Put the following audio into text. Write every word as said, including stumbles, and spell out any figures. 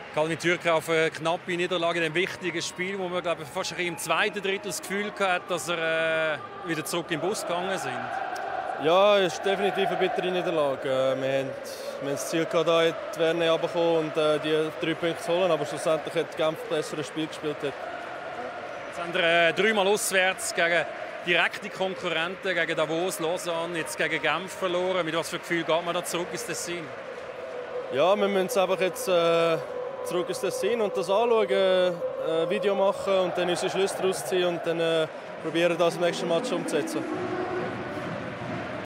Calvin Türker auf eine knappe Niederlage in einem wichtigen Spiel, wo man glaube ich, fast im zweiten Drittel das Gefühl hatte, dass er äh, wieder zurück im Bus gegangen sind. Ja, es ist definitiv eine bittere Niederlage. Wir haben, wir haben das Ziel gehabt, da in die Verne runterzukommen und äh, die drei Punkte zu holen, aber schlussendlich hat Genf ein besseres Spiel gespielt. Hat. Jetzt haben wir äh, dreimal auswärts gegen direkte Konkurrenten, gegen Davos, Lausanne, jetzt gegen Genf verloren. Mit was für Gefühl geht man da zurück ins Tessin? Ja, wir müssen einfach jetzt äh, zurück ins Tessin und das anschauen, äh, ein Video machen und dann unsere Schlüsse daraus ziehen und dann äh, probieren, das im nächsten Match umzusetzen.